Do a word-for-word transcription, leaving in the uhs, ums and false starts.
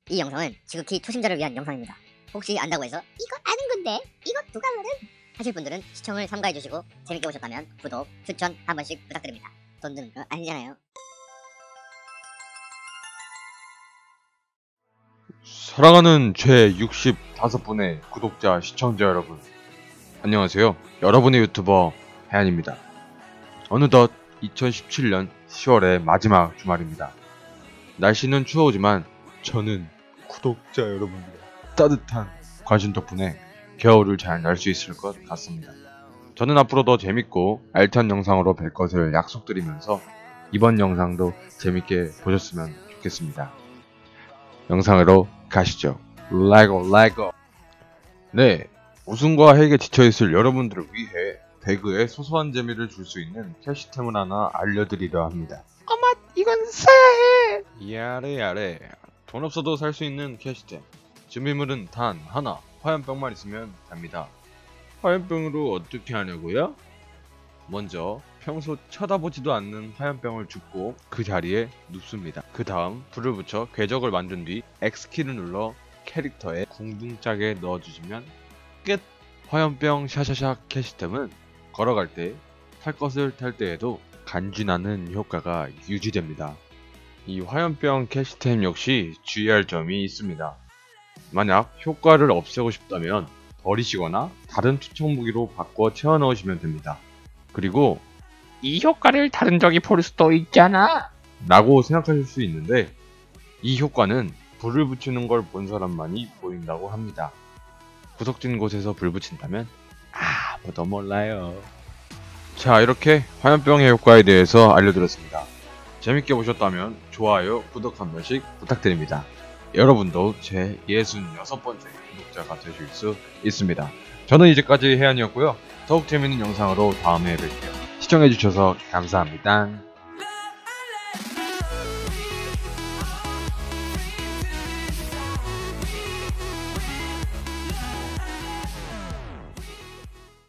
이 영상은 지극히 초심자를 위한 영상입니다. 혹시 안다고 해서 이거 아는 건데 이거 누가 모름 하실 분들은 시청을 삼가해주시고 재밌게 보셨다면 구독, 추천 한 번씩 부탁드립니다. 돈 드는 거 아니잖아요. 사랑하는 제육십오 분의 구독자, 시청자 여러분, 안녕하세요. 여러분의 유튜버 해안입니다. 어느덧 이천십칠년 시월의 마지막 주말입니다. 날씨는 추워지만 저는 구독자 여러분들의 따뜻한 관심 덕분에 겨울을 잘 날 수 있을 것 같습니다. 저는 앞으로 더 재밌고 알찬 영상으로 뵐 것을 약속드리면서 이번 영상도 재밌게 보셨으면 좋겠습니다. 영상으로 가시죠. 레고 레고. 네, 우승과 핵에 지쳐있을 여러분들을 위해 배그에 소소한 재미를 줄 수 있는 캐시템을 하나 알려드리려 합니다. 어머 이건 사야 해. 야래 야래. 돈 없어도 살 수 있는 캐시템. 준비물은 단 하나, 화염병만 있으면 됩니다. 화염병으로 어떻게 하냐고요? 먼저 평소 쳐다보지도 않는 화염병을 줍고 그 자리에 눕습니다. 그 다음 불을 붙여 궤적을 만든 뒤 X키를 눌러 캐릭터에 궁둥짝에 넣어주시면 끝! 화염병 샤샤샥 캐시템은 걸어갈 때, 탈 것을 탈 때에도 간지나는 효과가 유지됩니다. 이 화염병 캐시템 역시 주의할 점이 있습니다. 만약 효과를 없애고 싶다면 버리시거나 다른 투척 무기로 바꿔 채워 넣으시면 됩니다. 그리고 이 효과를 다른 적이 볼 수도 있잖아 라고 생각하실 수 있는데, 이 효과는 불을 붙이는 걸 본 사람만이 보인다고 합니다. 구석진 곳에서 불 붙인다면 아무도 몰라요. 자, 이렇게 화염병의 효과에 대해서 알려드렸습니다. 재밌게 보셨다면 좋아요, 구독 한 번씩 부탁드립니다. 여러분도 제 예순여섯 번째 구독자가 되실 수 있습니다. 저는 이제까지 해안이었고요. 더욱 재밌는 영상으로 다음에 뵐게요. 시청해주셔서 감사합니다.